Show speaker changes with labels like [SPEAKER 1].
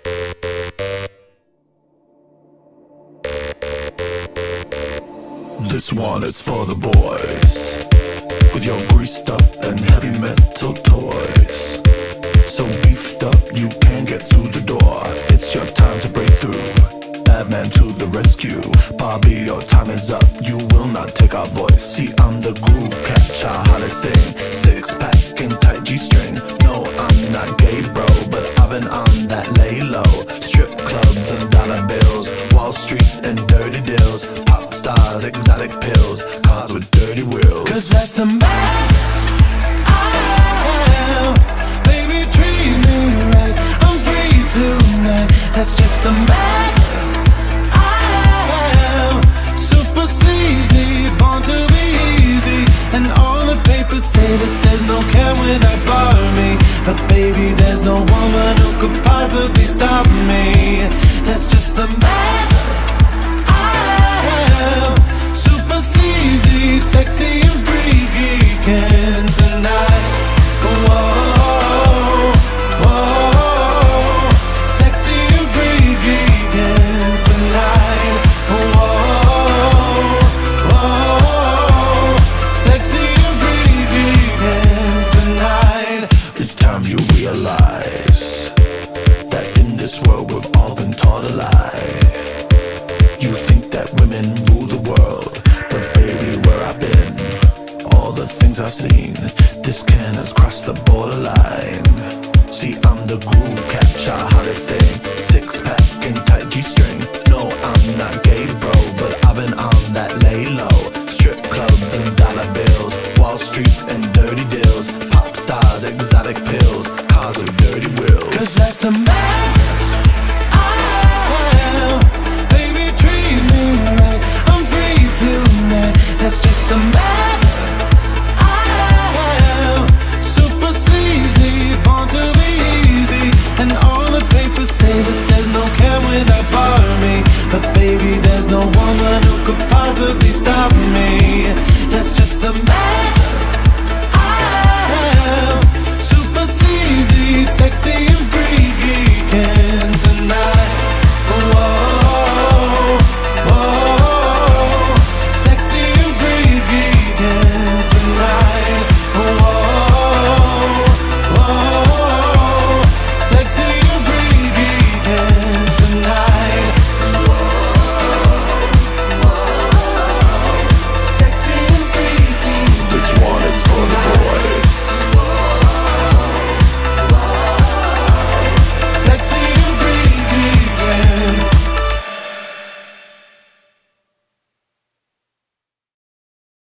[SPEAKER 1] This one is for the boys with your greased up and heavy metal toys. So beefed up you can't get through the door. It's your time to break through. Bad man to the rescue. Barbie, your time is up. You will not take our voice. See, I'm the groove catcher, hottest thing. Six pack and tight G-string. No, I'm not gay, bro, but I've been on that lay low. Strip clubs and dollar bills, Wall Street and dirty deals, pop stars, exotic pills, cars with dirty wheels. 'Cause that's the man I am. Baby, treat me right. I'm free tonight. That's just the man I am. Super sleazy, born to be easy. And all the papers say that there's no Ken without Barbie. But baby, there's no woman who could possibly stop me. That's just the man I am. Super sleazy, sexy and freaky. And tonight, whoa, whoa, sexy and freaky. And tonight, whoa, whoa, sexy and freaky. And tonight, it's time you realize that in this world we've all been taught a lie. You think that women rule the world, but baby, where I've been, all the things I've seen, this can has crossed the borderline. See, I'm the groove catcher, hottest thing. Six pack and tight G-string. No, I'm not gay, bro, but I've been on that lay low. Strip clubs and dollar bills, Wall Street and dirty deals, pop stars, exotic pills, cars with dirty wheels. 'Cause that's the man